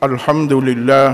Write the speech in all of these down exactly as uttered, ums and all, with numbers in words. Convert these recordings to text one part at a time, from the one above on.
Alhamdulillah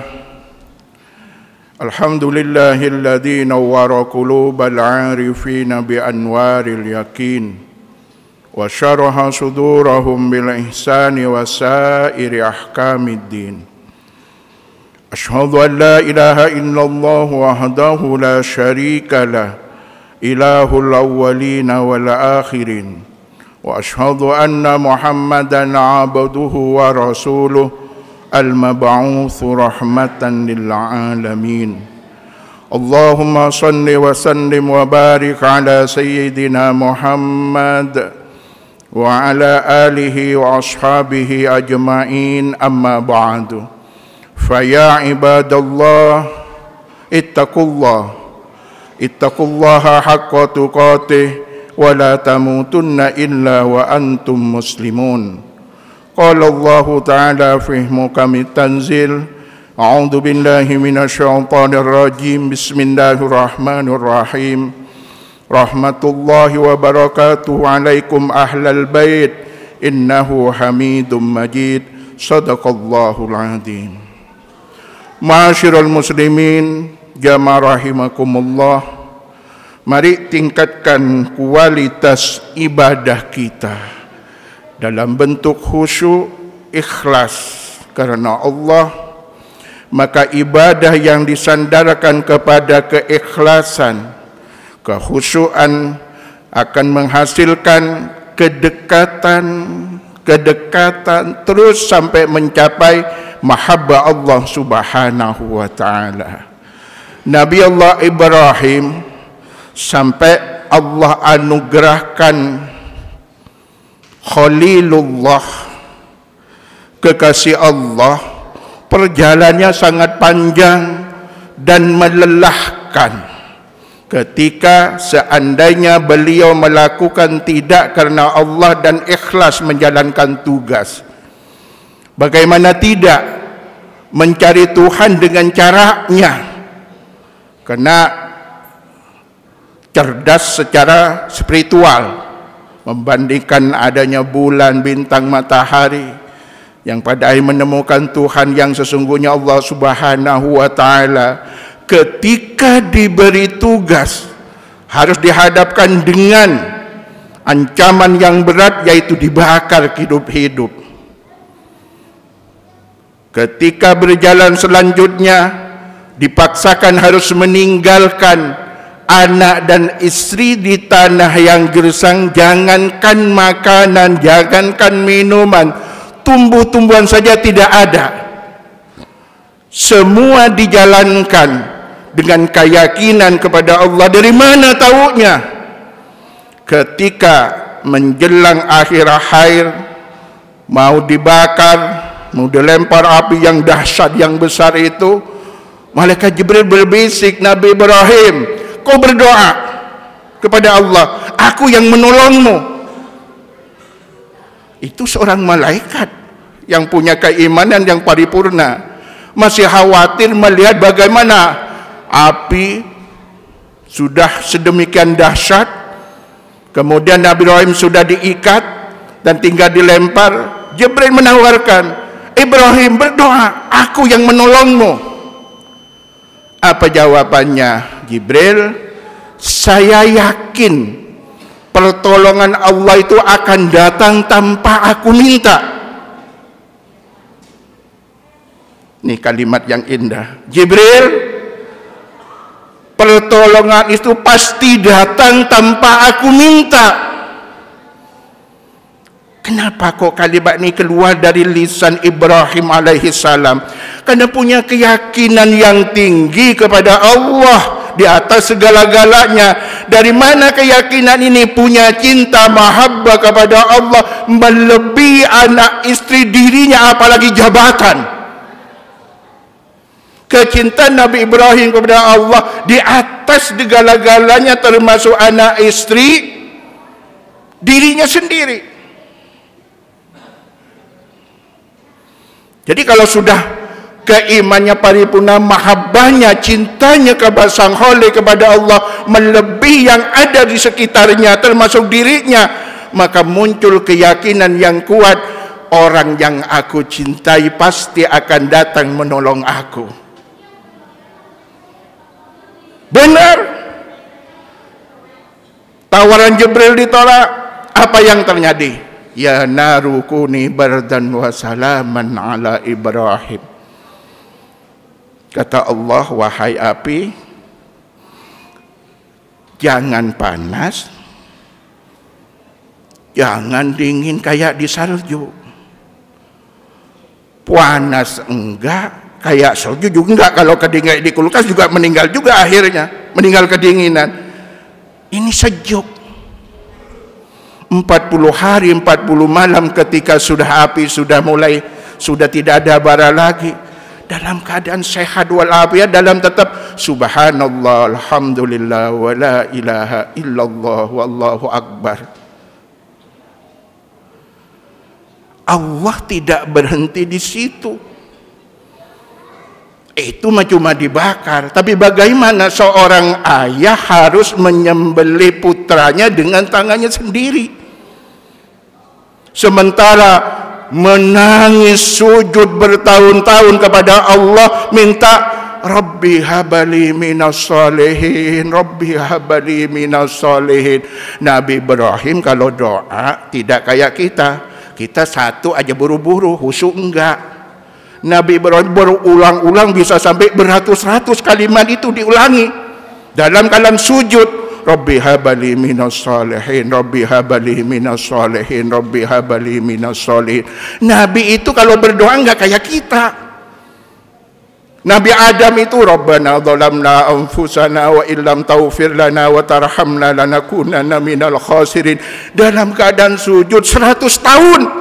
Alhamdulillahilladzi nawwara qulubal 'arifina bi anwaril yakin wa syaraha sudurahum bil ihsani wa sairi ahkamiddin. Asyhadu an la ilaha illallah wahdahu la syarika lah ilahul awwalina wal akhirin wa asyhadu anna Muhammadan 'abduhu wa rasuluhu al-mab'utsu rahmatan lil alamin. Allahumma shalli wa sallim wa barik ala sayyidina Muhammad wa ala alihi wa ashabihi ajma'in, amma ba'du. Fa ya ibadallah ittaqullah ittaqullaha haqqa tuqatih wa la tamutunna illa wa antum muslimun. Qala Allah Ta'ala fi muhkamit tanzil, a'udzu billahi minasyaitonir rajim, bismillahirrahmanirrahim. Rahmatullahi wa barakatuhu alaikum ahlal bait, innahu hamidum majid. Sadaqallahul azim. Ma'asyiral muslimin, jamaah rahimakumullah, mari tingkatkan kualitas ibadah kita dalam bentuk khusyuk, ikhlas karena Allah. Maka ibadah yang disandarkan kepada keikhlasan, kekhusyuan akan menghasilkan kedekatan, kedekatan terus sampai mencapai mahabbah Allah Subhanahu wa ta'ala. Nabi Allah Ibrahim sampai Allah anugerahkan Khalilullah, kekasih Allah, perjalanannya sangat panjang dan melelahkan. Ketika seandainya beliau melakukan tidak karena Allah dan ikhlas menjalankan tugas, bagaimana tidak mencari Tuhan dengan caranya? Karena cerdas secara spiritual, membandingkan adanya bulan, bintang, matahari, yang pada akhirnya menemukan Tuhan yang sesungguhnya Allah Subhanahu wa ta'ala. Ketika diberi tugas harus dihadapkan dengan ancaman yang berat, yaitu dibakar hidup-hidup. Ketika berjalan selanjutnya dipaksakan harus meninggalkan anak dan istri di tanah yang gersang. Jangankan makanan, jangankan minuman, tumbuh-tumbuhan saja tidak ada. Semua dijalankan dengan keyakinan kepada Allah. Dari mana taunya? Ketika menjelang akhir akhir, mau dibakar, mau dilempar api yang dahsyat, yang besar itu, malaikat Jibril berbisik, Nabi Ibrahim, kau berdoa kepada Allah, aku yang menolongmu. Itu seorang malaikat yang punya keimanan yang paripurna, masih khawatir melihat bagaimana api sudah sedemikian dahsyat, kemudian Nabi Ibrahim sudah diikat dan tinggal dilempar. Jibril menawarkan, Ibrahim berdoa, aku yang menolongmu. Apa jawabannya Jibril? Saya yakin pertolongan Allah itu akan datang tanpa aku minta. Ini kalimat yang indah. Jibril, pertolongan itu pasti datang tanpa aku minta. Kenapa kok kalimat ini keluar dari lisan Ibrahim alaihi salam? Karena punya keyakinan yang tinggi kepada Allah di atas segala-galanya. Dari mana keyakinan ini? Punya cinta mahabbah kepada Allah melebihi anak istri dirinya, apalagi jabatan. Kecintaan Nabi Ibrahim kepada Allah di atas segala-galanya, termasuk anak istri dirinya sendiri. Jadi kalau sudah keimannya paripurna, mahabbahnya, cintanya kepada Sang Khalik, kepada Allah melebihi yang ada di sekitarnya termasuk dirinya, maka muncul keyakinan yang kuat orang yang aku cintai pasti akan datang menolong aku. Benar. Tawaran Jibril ditolak. Apa yang terjadi? Ya naru kuni bardan wa salaman ala Ibrahim. Kata Allah, wahai api, jangan panas, jangan dingin kayak di salju. Panas enggak, kayak salju juga enggak. Kalau kedinginan di kulkas juga meninggal juga akhirnya, meninggal kedinginan. Ini sejuk. empat puluh hari, empat puluh malam ketika sudah api sudah mulai, sudah tidak ada bara lagi, dalam keadaan sehat walafiat, dalam tetap subhanallah, alhamdulillah, wa la ilaha illallah, wallahu akbar. Allah tidak berhenti di situ. Itu cuma dibakar. Tapi bagaimana seorang ayah harus menyembelih putranya dengan tangannya sendiri, sementara menangis sujud bertahun-tahun kepada Allah, minta Rabbi habali minas solihin, Rabbi habali minas solihin. Nabi Ibrahim kalau doa tidak kayak kita. Kita satu aja buru-buru, khusyuk enggak. Nabi Ibrahim berulang-ulang, bisa sampai beratus-ratus kalimat itu diulangi dalam keadaan sujud. Rabbi habali minas solihin, Rabbi habali minas solihin, Rabbi habali minas solihin. Nabi itu kalau berdoa enggak kayak kita. Nabi Adam itu Rabbana dhalamna anfusana wa illam taghfir lana wa tarhamna lanakunanna minal khasirin. Dalam keadaan sujud seratus tahun.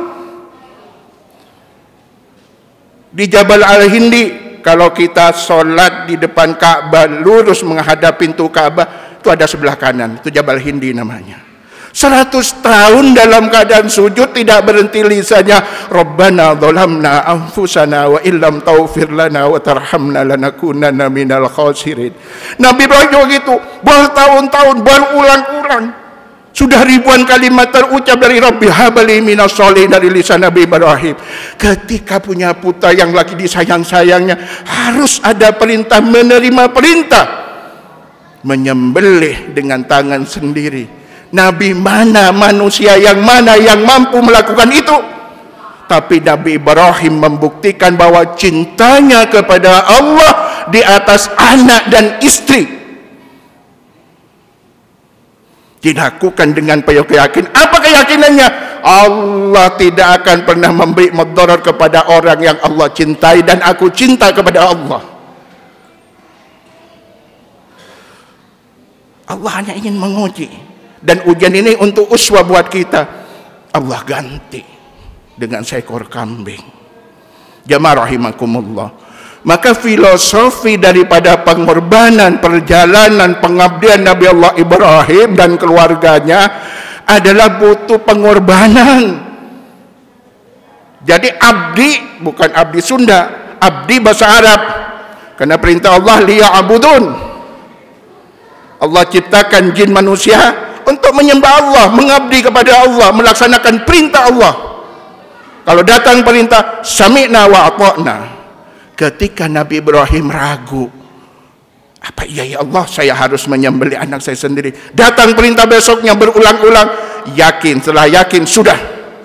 Di Jabal Al-Hindi, kalau kita sholat di depan Ka'bah lurus menghadap pintu Ka'bah, itu ada sebelah kanan, itu Jabal Hindi namanya. Seratus tahun dalam keadaan sujud tidak berhenti lisannya Rabbana dhalamna anfusana wa illam taghfir lana wa tarhamna lanakunanna minal khasirin. Nabi Ibrahim begitu bertahun-tahun, berulang-ulang, sudah ribuan kalimat terucap dari Rabbi habali minas solihin dari lisan Nabi Ibrahim. Ketika punya putra yang lagi disayang-sayangnya, harus ada perintah, menerima perintah menyembelih dengan tangan sendiri. Nabi mana, manusia yang mana yang mampu melakukan itu? Tapi Nabi Ibrahim membuktikan bahwa cintanya kepada Allah di atas anak dan istri dilakukan dengan penuh keyakinan. Apa keyakinannya? Allah tidak akan pernah memberi mudarat kepada orang yang Allah cintai, dan aku cinta kepada Allah. Allah hanya ingin menguji, dan ujian ini untuk uswah buat kita. Allah ganti dengan seekor kambing. Jamaah rahimakumullah. Maka filosofi daripada pengorbanan perjalanan pengabdian Nabi Allah Ibrahim dan keluarganya adalah butuh pengorbanan. Jadi abdi bukan abdi Sunda, abdi bahasa Arab. Karena perintah Allah liya'budun. Allah ciptakan jin manusia untuk menyembah Allah, mengabdi kepada Allah, melaksanakan perintah Allah. Kalau datang perintah sami'na wa ata'na. Ketika Nabi Ibrahim ragu, apa iya ya Allah, saya harus menyembelih anak saya sendiri. Datang perintah besoknya berulang-ulang, yakin, setelah yakin sudah.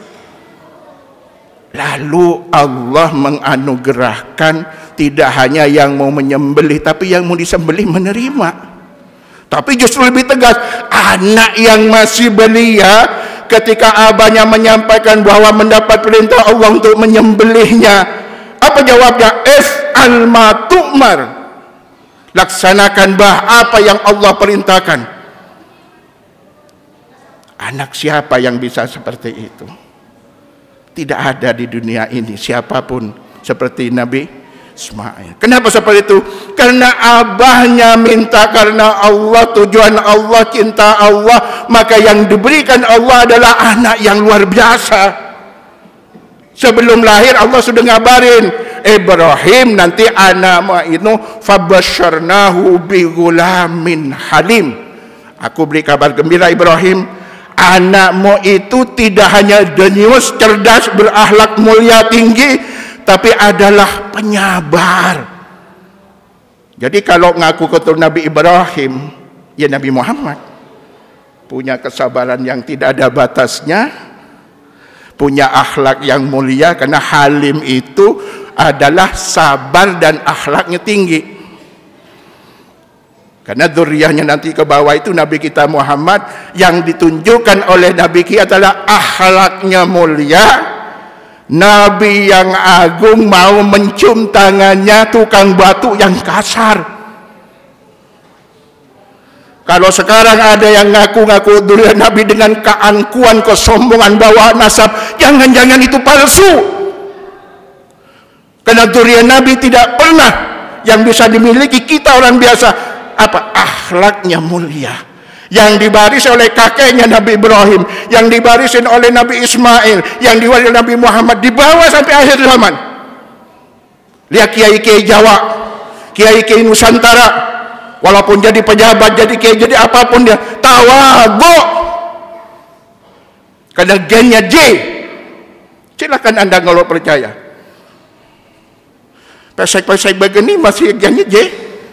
Lalu Allah menganugerahkan tidak hanya yang mau menyembelih, tapi yang mau disembelih menerima. Tapi justru lebih tegas, anak yang masih belia, ketika abahnya menyampaikan bahwa mendapat perintah Allah untuk menyembelihnya, apa jawabnya? If'al ma tu'mar. Laksanakan bah apa yang Allah perintahkan. Anak siapa yang bisa seperti itu? Tidak ada di dunia ini siapapun seperti Nabi Ismail. Kenapa seperti itu? Karena abahnya minta karena Allah, tujuan Allah, cinta Allah, maka yang diberikan Allah adalah anak yang luar biasa. Sebelum lahir Allah sudah ngabarin Ibrahim nanti anakmu itu fabasyarnahu bi gulamin halim. Aku beri kabar gembira Ibrahim, Anakmu itu tidak hanya jenius, cerdas, berakhlak mulia tinggi, tapi adalah penyabar. Jadi kalau ngaku keturunan Nabi Ibrahim, ya Nabi Muhammad punya kesabaran yang tidak ada batasnya, punya akhlak yang mulia, karena halim itu adalah sabar dan akhlaknya tinggi. Karena dzurriyyahnya nanti ke bawah itu Nabi kita Muhammad, yang ditunjukkan oleh Nabi kita adalah akhlaknya mulia. Nabi yang agung mau mencium tangannya tukang batu yang kasar. Kalau sekarang ada yang ngaku-ngaku dzurriyyah Nabi dengan keangkuhan, kesombongan, bawa nasab, jangan-jangan itu palsu. Karena dzurriyyah Nabi tidak pernah yang bisa dimiliki kita orang biasa. Apa? Akhlaknya mulia, yang dibaris oleh kakeknya Nabi Ibrahim, yang dibarisin oleh Nabi Ismail, yang diwaris oleh Nabi Muhammad, dibawa sampai akhir zaman. Lihat kiai-kiai Jawa, kiai-kiai Nusantara, walaupun jadi pejabat, jadi kiai, jadi apapun dia tawadhu, karena gennya J. Silakan Anda kalau percaya. Pesek-pesek begini masih gennya J.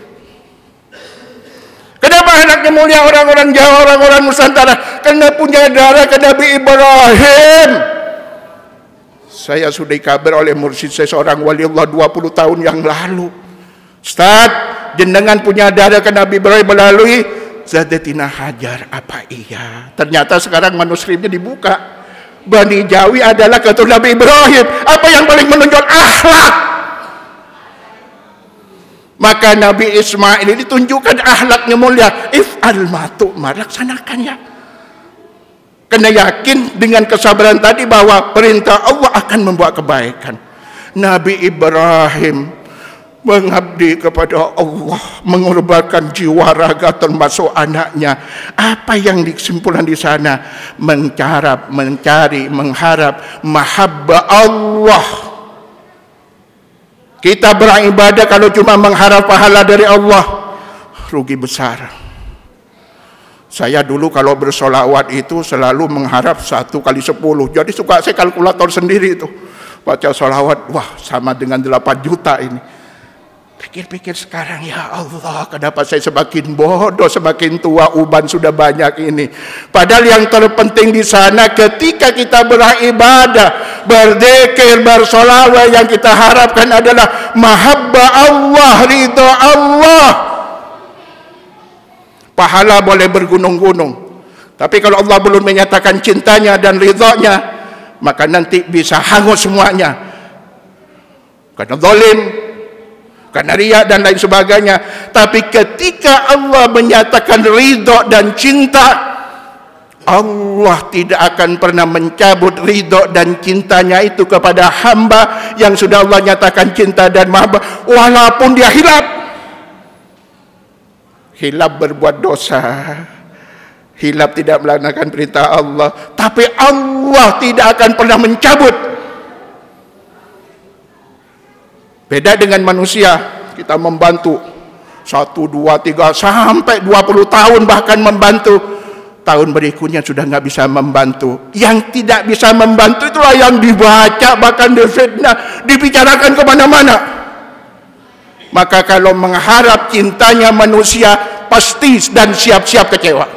Kenapa anaknya mulia orang-orang Jawa, orang-orang Nusantara? Karena punya darah ke Nabi Ibrahim. Saya sudah dikabar oleh mursyid saya, seorang wali Allah dua puluh tahun yang lalu. Ustaz, jenengan punya darah ke Nabi Ibrahim melalui Sayyidatina Hajar. Apa iya? Ternyata sekarang manuskripnya dibuka. Bani Jawi adalah keturunan Nabi Ibrahim. Apa yang paling menonjol? Akhlak. Maka Nabi Ismail ini tunjukkan akhlaknya mulia. If'al ma tu'mar, laksanakannya. Karena yakin dengan kesabaran tadi bahwa perintah Allah akan membawa kebaikan. Nabi Ibrahim mengabdi kepada Allah, mengorbankan jiwa raga termasuk anaknya. Apa yang disimpulkan di sana? Mencarap, mencari, mengharap mahabbah Allah. Kita beribadah kalau cuma mengharap pahala dari Allah, rugi besar. Saya dulu kalau bersolawat itu selalu mengharap satu kali sepuluh. Jadi suka saya kalkulator sendiri itu. Baca solawat, wah sama dengan delapan juta ini. Pikir-pikir sekarang, ya Allah, kenapa saya semakin bodoh, semakin tua, uban sudah banyak ini. Padahal yang terpenting di sana ketika kita beribadah, berzikir, bersolawat, yang kita harapkan adalah mahabbah Allah, ridha Allah. Pahala boleh bergunung-gunung, tapi kalau Allah belum menyatakan cintanya dan ridhonya, maka nanti bisa hangus semuanya. Karena zalim, karena riya dan lain sebagainya. Tapi ketika Allah menyatakan ridho dan cinta, Allah tidak akan pernah mencabut ridho dan cintanya itu kepada hamba yang sudah Allah nyatakan cinta dan mahabbah, walaupun dia hilaf. Hilaf berbuat dosa, hilaf tidak melaksanakan perintah Allah, tapi Allah tidak akan pernah mencabut. Beda dengan manusia, kita membantu satu, dua, tiga, sampai dua puluh tahun bahkan membantu. Tahun berikutnya sudah nggak bisa membantu. Yang tidak bisa membantu itulah yang dibaca, bahkan difitnah, dibicarakan kemana-mana. Maka kalau mengharap cintanya manusia, pasti dan siap-siap kecewa.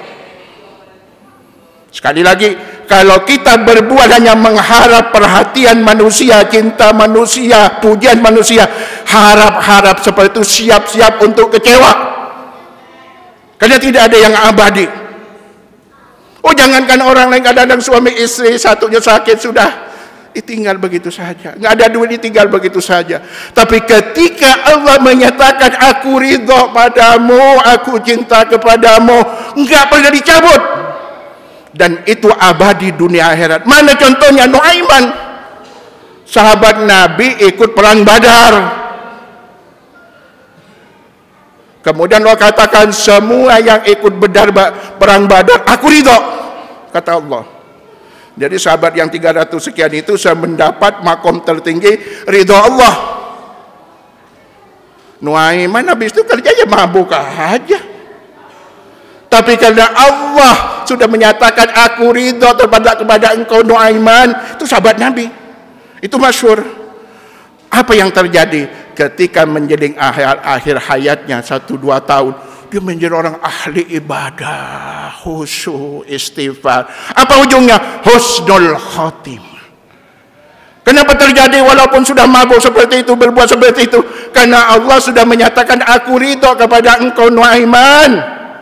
Sekali lagi, kalau kita berbuat hanya mengharap perhatian manusia, cinta manusia, pujian manusia, harap-harap seperti itu, siap-siap untuk kecewa. Karena tidak ada yang abadi. Oh, jangankan orang lain, kadang-kadang suami istri satunya sakit sudah ditinggal begitu saja, nggak ada duit ditinggal begitu saja. Tapi ketika Allah menyatakan aku ridho padamu, aku cinta kepadamu, nggak pernah dicabut. Dan itu abadi dunia akhirat. Mana contohnya? Nuaiman, sahabat Nabi, ikut perang Badar. Kemudian Allah katakan semua yang ikut bedar perang Badar, aku ridho, kata Allah. Jadi sahabat yang tiga ratus sekian itu saya mendapat makom tertinggi ridho Allah. Nuaiman habis itu kerjanya mabuk aja. Tapi karena Allah sudah menyatakan aku ridho kepada kepada engkau Nuaiman. Itu sahabat Nabi. Itu masyhur. Apa yang terjadi ketika menjelang akhir akhir hayatnya satu dua tahun, dia menjadi orang ahli ibadah, khusyuk, istighfar. Apa ujungnya? Husnul khatimah. Kenapa terjadi walaupun sudah mabuk seperti itu, berbuat seperti itu? Karena Allah sudah menyatakan aku ridho kepada engkau Nuaiman.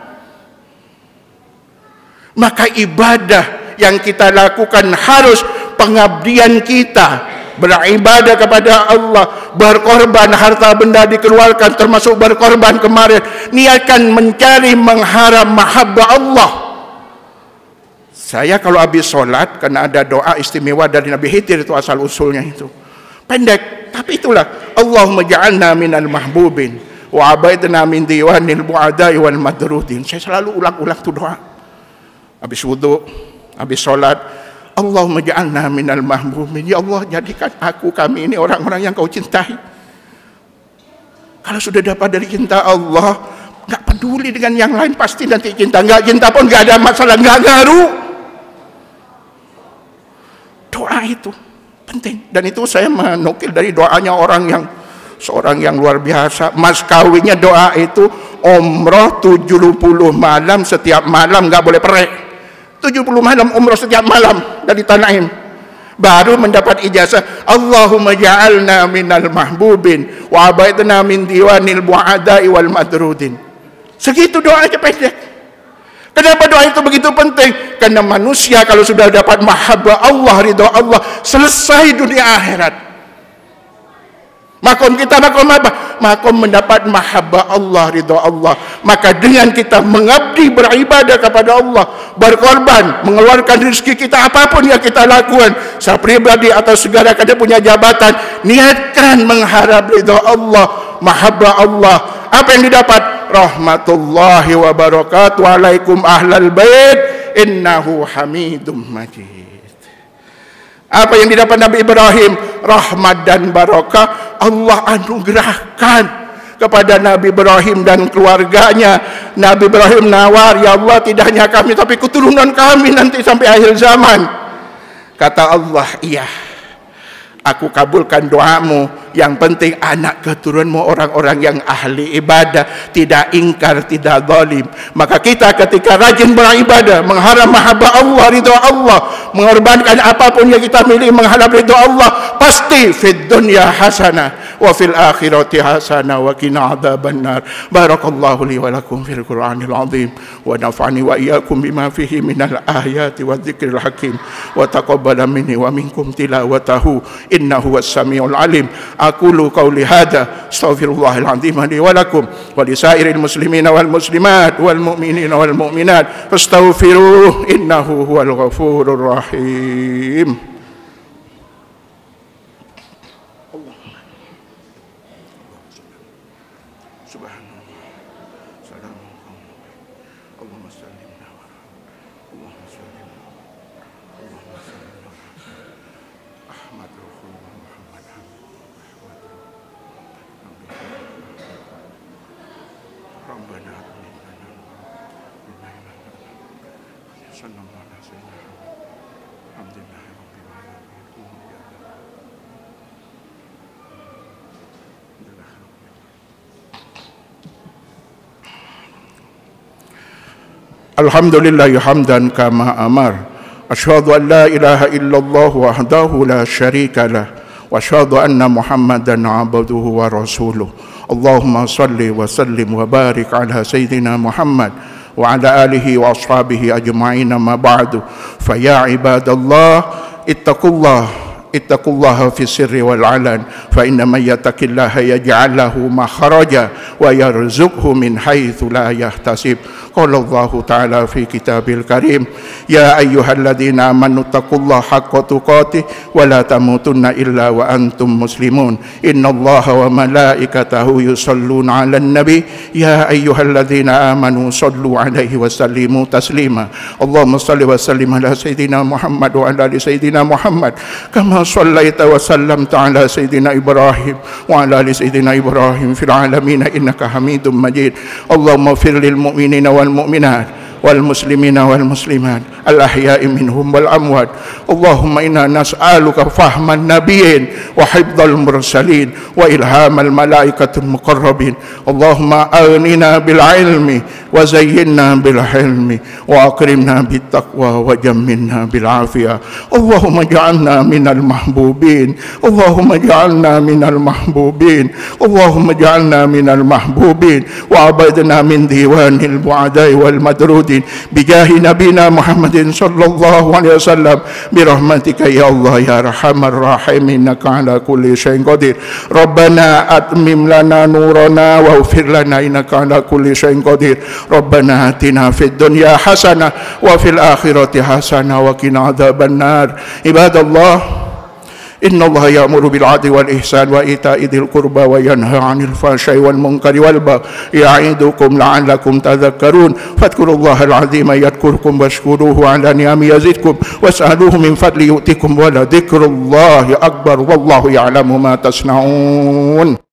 Maka ibadah yang kita lakukan harus pengabdian kita, beribadah kepada Allah, berkorban harta benda dikeluarkan, termasuk berkorban kemarin, niatkan mencari mengharap mahabbah Allah. Saya kalau habis sholat, karena ada doa istimewa dari Nabi Khidir, itu asal usulnya itu pendek, tapi itulah Allahumma ja'alna minal mahbubin wa abaidna min diwanil bu'adai wal madrudin. Saya selalu ulang-ulang itu doa habis wudhu, habis sholat. Allahumma ja'alna minal mahbubin, ya Allah jadikan aku, kami ini orang-orang yang kau cintai. Kalau sudah dapat dari cinta Allah, nggak peduli dengan yang lain, pasti nanti cinta. Nggak cinta pun nggak ada masalah, nggak ngaruh. Doa itu penting, dan itu saya menukil dari doanya orang yang seorang yang luar biasa. Mas kawinnya doa itu umroh tujuh puluh malam, setiap malam nggak boleh perek. tujuh puluh malam umroh setiap malam dari Tanaim, baru mendapat ijazah Allahumma ja'alna minal mahbubin wa abaidna min diwanil bu'adai wal madrudin. Segitu doanya pendek. Kenapa doa itu begitu penting? Karena manusia kalau sudah dapat mahabbah Allah, ridho Allah, selesai dunia akhirat. Makom kita makom apa? Makom mendapat mahabbah Allah, ridho Allah. Maka dengan kita mengabdi, beribadah kepada Allah, berkorban, mengeluarkan rezeki kita, apapun yang kita lakukan, saya pribadi atau segala kada punya jabatan, niatkan mengharap ridho Allah, mahabbah Allah. Apa yang didapat? Rahmatullahi wa barakatuh alaikum ahlal bait innahu hamidum majid. Apa yang didapat Nabi Ibrahim? Rahmat dan barakah Allah anugerahkan kepada Nabi Ibrahim dan keluarganya. Nabi Ibrahim nawar, ya Allah tidak hanya kami tapi keturunan kami nanti sampai akhir zaman. Kata Allah, iya, aku kabulkan doamu. Yang penting anak keturunanmu orang-orang yang ahli ibadah, tidak ingkar, tidak zalim. Maka kita ketika rajin beribadah, mengharap mahabbah Allah, ridho Allah, mengorbankan apapun yang kita miliki mengharap ridho Allah, pasti fid dunya hasanah wa fil akhirati hasanah wa qina adzabannar. Barakallahu li wa lakum fil Qur'anil azim wa nafa'ani wa iyyakum bima fihi minal ayati wadh-dhikril hakim wa taqabbala minni wa minkum tilawatahu innahu was-sami'ul alim. Aqulu qawli hadza astaghfirullahal azim li wa lakum wa lisairil muslimina wal muslimat wal mu'minina wal mu'minat fastaghfiruhu innahu huwal ghafurur rahim. Alhamdulillah hamdan kama amar. Asyhadu an la ilaha illallah wahdahu la syarika lah. Wa asyhadu anna Muhammadan abduhu wa rasuluh. Allahumma salli wa sallim wa barik ala sayyidina Muhammad wa ala alihi wa ashabihi ajma'in, ma ba'du. Fa ya ibadallah ittaqullah ittaqullaha fi sirri wal alan fa inna man yattaqillaha yaj'al lahu makhraja wa yarzuqhu min haitsu la yahtasib. Qala Allahu ta'ala fi kitabil karim, ya ayyuhalladzina amanu taqullaha haqqa tuqatih wa la tamutunna illa wa antum muslimun. Innallaha wa malaikatahu yusalluna 'alan nabi ya ayyuhalladzina amanu sallu 'alaihi wa sallimu taslima. Allahumma shalli wa sallim ala sayidina Muhammad wa ala ali sayidina Muhammad kama shallaita wa sallamta ala sayidina Ibrahim wa ala ali sayidina Ibrahim fil alamin innaka Hamidum Majid. Allahumma fir lil mu'minina wal mu'minat والمسلمين والمسلمات الأحياء منهم والأموات. اللهم إنا نسألك فهم النبيين وحفظ المرسلين وإلهام الملائكة المقربين. اللهم أغننا بالعلم وزينا بالحلم وأكرمنا بالتقوى وجملنا بالعافية. اللهم اجعلنا من المحبوبين، اللهم اجعلنا من المحبوبين، اللهم اجعلنا من المحبوبين وعبدنا من ديوان البعداء والمدرودين بجاه نبينا محمد صلى الله عليه وسلم برحمتك يا الله يا أرحم الراحمين إنك على كل شيء قدير. ربنا أتمم لنا نورنا واغفر لنا إنك على كل شيء قدير. ربنا آتنا في الدنيا حسنة وفي الآخرة حسنة وقنا عذاب النار. عباد الله، إن الله يأمر بالعدل والإحسان وإيتاء ذي القربى وينهى عن الفحشاء والمنكر والبغي يعظكم لعلكم تذكرون. فاذكروا الله العظيم يذكركم واشكروه على نعمه يزدكم واسألوه من فضل يؤتكم ولذكر الله أكبر والله يعلم ما تصنعون.